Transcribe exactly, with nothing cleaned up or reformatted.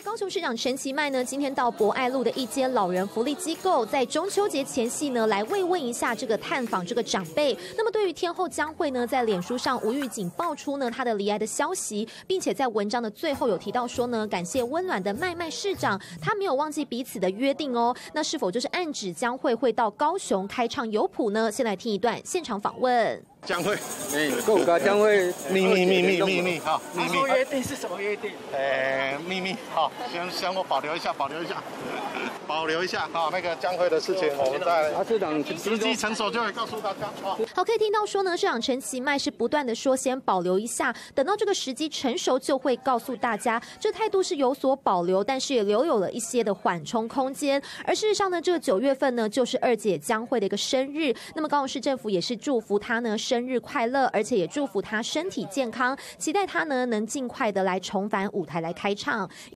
高雄市长陈其迈呢，今天到博爱路的一间老人福利机构，在中秋节前夕呢，来慰问一下这个探访这个长辈。那么对于天后江蕙呢，在脸书上无预警爆出呢她的离癌的消息，并且在文章的最后有提到说呢，感谢温暖的麦麦市长，他没有忘记彼此的约定哦。那是否就是暗指江蕙会到高雄开唱有谱呢？先来听一段现场访问。 江蕙， 哎，共跟江蕙秘密秘密秘密哈，秘密约定是什么约定？ 呃，秘密好，先先我保留一下，保留一下，保留一下哈。那个江蕙的事情，我们在啊，市长时机成熟就会告诉大家。 好，可以听到说呢，市长陈其迈是不断的说先保留一下，等到这个时机成熟就会告诉大家。这态度是有所保留，但是也留有了一些的缓冲空间。而事实上呢，这个九月份呢，就是二姐江蕙的一个生日。那么高雄市政府也是祝福她呢生日快乐，而且也祝福她身体健康，期待她呢能尽快的来重返舞台来开唱。